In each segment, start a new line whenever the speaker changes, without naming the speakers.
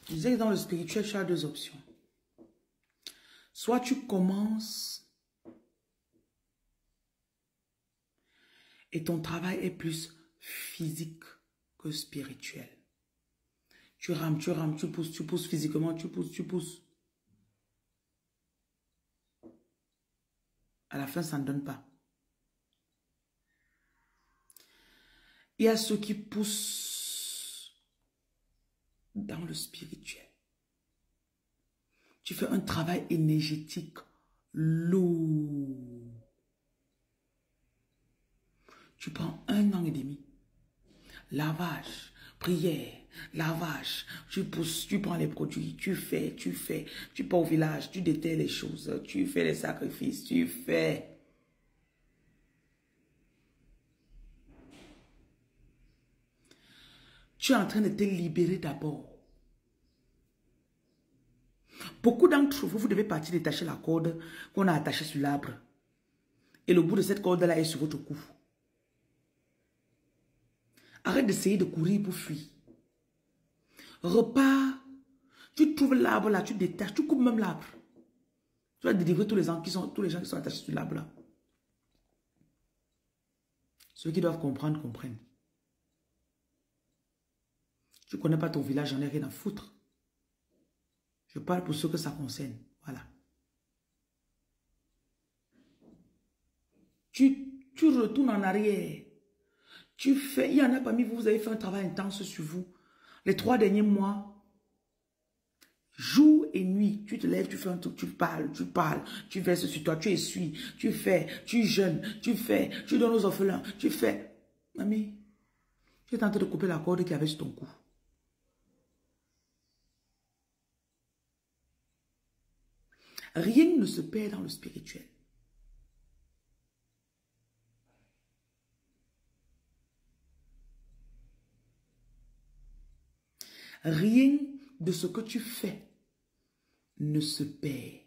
Je disais que dans le spirituel, tu as deux options. Soit tu commences et ton travail est plus physique que spirituel. Tu rames, tu pousses physiquement, tu pousses. À la fin, ça ne donne pas. Il y a ceux qui poussent dans le spirituel. Tu fais un travail énergétique lourd. Tu prends 1 an et demi. Lavage, prière, lavage. Tu pousses, tu prends les produits, tu fais. Tu pars au village, tu déterres les choses, tu fais les sacrifices, tu fais. Tu es en train de te libérer d'abord. Beaucoup d'entre vous, vous devez partir détacher la corde qu'on a attachée sur l'arbre. Et le bout de cette corde-là est sur votre cou. Arrête d'essayer de courir pour fuir. Repars. Tu trouves l'arbre là, tu détaches, tu coupes même l'arbre. Tu vas délivrer tous les gens qui sont attachés sur l'arbre là. Ceux qui doivent comprendre, comprennent. Tu ne connais pas ton village, j'en ai rien à foutre. Je parle pour ceux que ça concerne. Voilà. Tu retournes en arrière. Tu fais, il y en a parmi vous, vous avez fait un travail intense sur vous. Les 3 derniers mois, jour et nuit, tu te lèves, tu fais un truc, tu parles, tu verses sur toi, tu essuies, tu fais, tu jeûnes, tu fais, tu donnes aux orphelins, tu fais. Mamie, tu es en train de couper la corde qui avait sur ton cou. Rien ne se perd dans le spirituel. Rien de ce que tu fais ne se perd.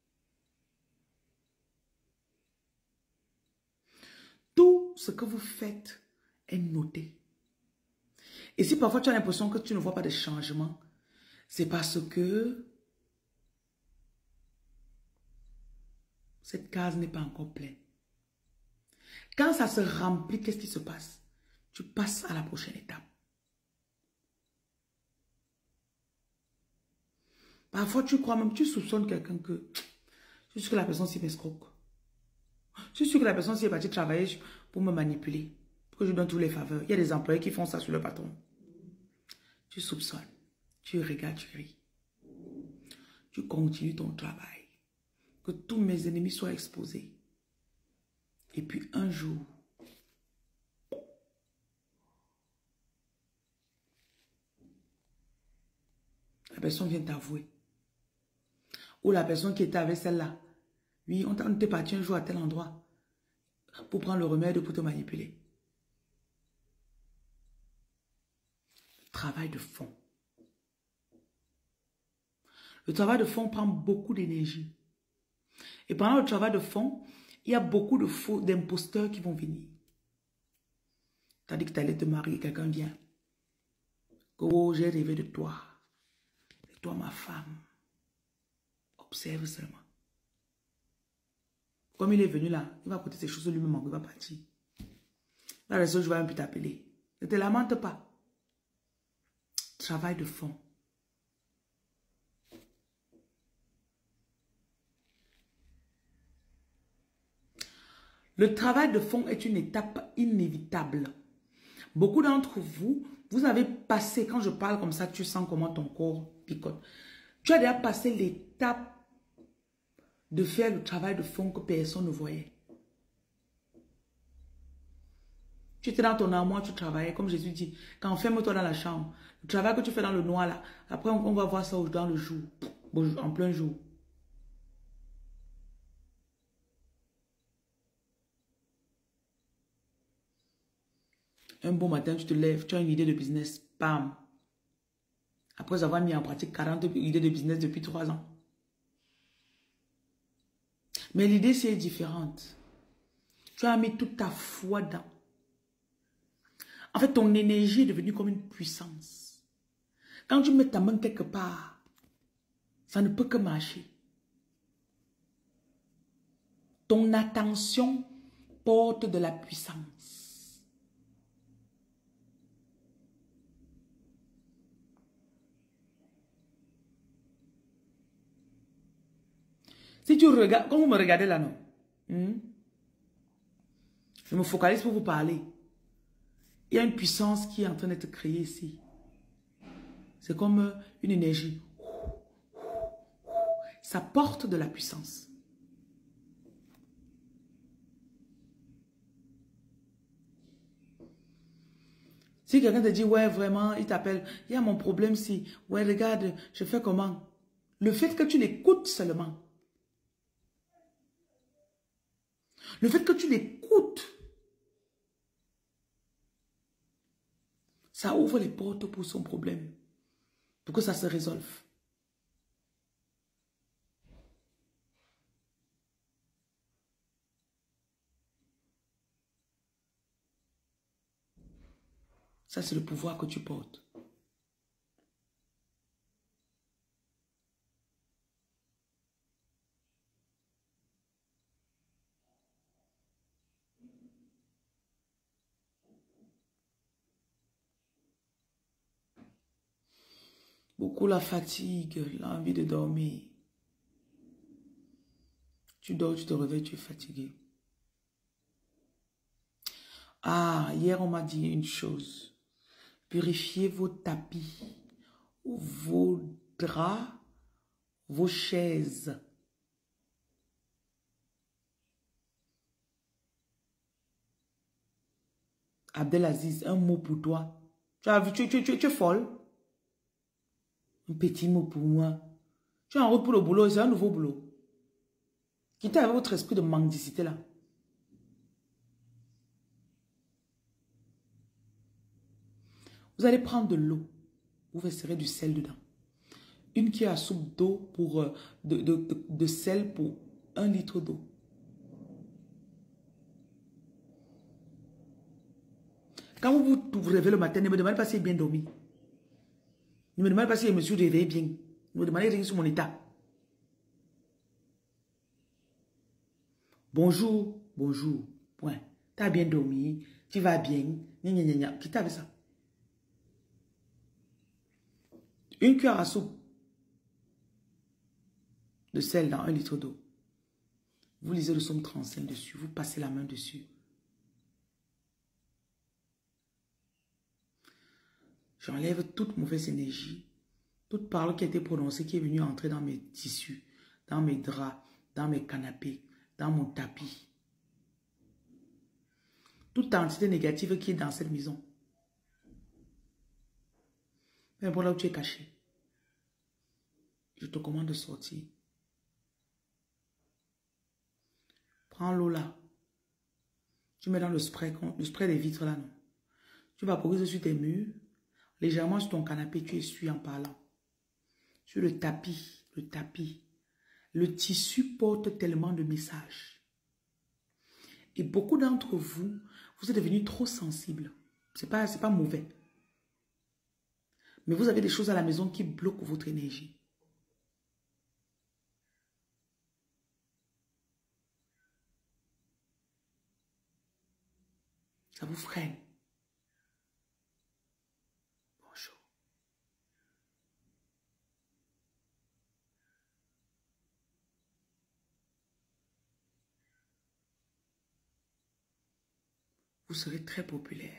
Tout ce que vous faites est noté. Et si parfois tu as l'impression que tu ne vois pas de changement, c'est parce que cette case n'est pas encore pleine. Quand ça se remplit, qu'est-ce qui se passe? Tu passes à la prochaine étape. Parfois, tu crois même, tu soupçonnes quelqu'un que... Je suis sûr que la personne s'y escroque. Je suis sûr que la personne s'y est partie travailler pour me manipuler. Pour que je donne toutes les faveurs. Il y a des employés qui font ça sur le patron. Tu soupçonnes. Tu regardes, tu ris. Tu continues ton travail. Que tous mes ennemis soient exposés. Et puis un jour, la personne vient t'avouer. Ou la personne qui était avec celle-là. Oui, on t'est parti un jour à tel endroit pour prendre le remède pour te manipuler. Travail de fond. Le travail de fond prend beaucoup d'énergie. Et pendant le travail de fond, il y a beaucoup de faux, d'imposteurs qui vont venir. Tu as dit que tu allais te marier, quelqu'un vient. Oh, j'ai rêvé de toi. C'est toi ma femme. Observe seulement. Comme il est venu là, il va porter ses choses lui-même, il va partir. La raison, je vais même plus t'appeler. Ne te lamente pas. Travail de fond. Le travail de fond est une étape inévitable. Beaucoup d'entre vous, vous avez passé, quand je parle comme ça, tu sens comment ton corps picote. Tu as déjà passé l'étape de faire le travail de fond que personne ne voyait. Tu étais dans ton armoire, tu travaillais, comme Jésus dit, quand ferme-toi dans la chambre. Le travail que tu fais dans le noir là, après on va voir ça dans le jour, en plein jour. Un bon matin, tu te lèves, tu as une idée de business, bam. Après avoir mis en pratique 40 idées de business depuis 3 ans. Mais l'idée, c'est différente. Tu as mis toute ta foi dans. En fait, ton énergie est devenue comme une puissance. Quand tu mets ta main quelque part, ça ne peut que marcher. Ton attention porte de la puissance. Si tu regardes, quand vous me regardez là, non? Je me focalise pour vous parler. Il y a une puissance qui est en train d'être créée ici. C'est comme une énergie. Ça porte de la puissance. Si quelqu'un te dit, ouais, vraiment, il t'appelle, il y a mon problème si, ouais, regarde, je fais comment? Le fait que tu l'écoutes seulement. Le fait que tu l'écoutes, ça ouvre les portes pour son problème. Pour que ça se résolve. Ça, c'est le pouvoir que tu portes. Beaucoup la fatigue, l'envie de dormir. Tu dors, tu te réveilles, tu es fatigué. Ah, hier on m'a dit une chose. Purifiez vos tapis, vos draps, vos chaises. Abdelaziz, un mot pour toi. Tu as vu, tu es folle. Un petit mot pour moi. Tu es en route pour le boulot, c'est un nouveau boulot. Quittez avec votre esprit de mendicité là. Vous allez prendre de l'eau. Vous verserez du sel dedans. Une cuillère à soupe d'eau pour de sel pour 1 litre d'eau. Quand vous vous réveillez le matin, ne me demandez pas si j'ai bien dormi. Ne me demandez pas si je me suis réveillé bien. Ne me demandez rien sur mon état. Bonjour, bonjour, point. Tu as bien dormi, tu vas bien, gna gna gna gna. Qui t'a fait ça? Une cuillère à soupe de sel dans 1 litre d'eau. Vous lisez le psaume 35 dessus, vous passez la main dessus. J'enlève toute mauvaise énergie, toute parole qui a été prononcée, qui est venue entrer dans mes tissus, dans mes draps, dans mes canapés, dans mon tapis. Toute entité négative qui est dans cette maison. Mais voilà où tu es caché. Je te commande de sortir. Prends l'eau là. Tu mets dans le spray des vitres là, non. Tu vaporises sur tes murs. Légèrement sur ton canapé, tu essuies en parlant. Sur le tapis, le tissu porte tellement de messages. Et beaucoup d'entre vous, vous êtes devenus trop sensibles. C'est pas mauvais. Mais vous avez des choses à la maison qui bloquent votre énergie. Ça vous freine. Bonjour. Vous serez très populaire.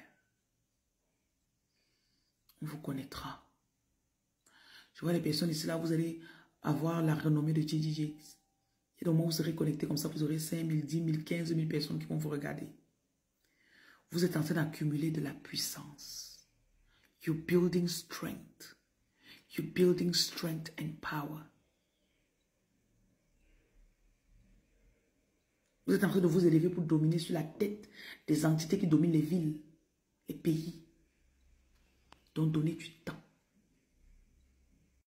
On vous connaîtra. Je vois les personnes ici, là, vous allez avoir la renommée de JJJ. Et donc, vous serez connecté comme ça, vous aurez 5 000, 10 000, 15 000 personnes qui vont vous regarder. Vous êtes en train d'accumuler de la puissance. You're building strength. You're building strength and power. Vous êtes en train de vous élever pour dominer sur la tête des entités qui dominent les villes, les pays. Donc, donnez du temps.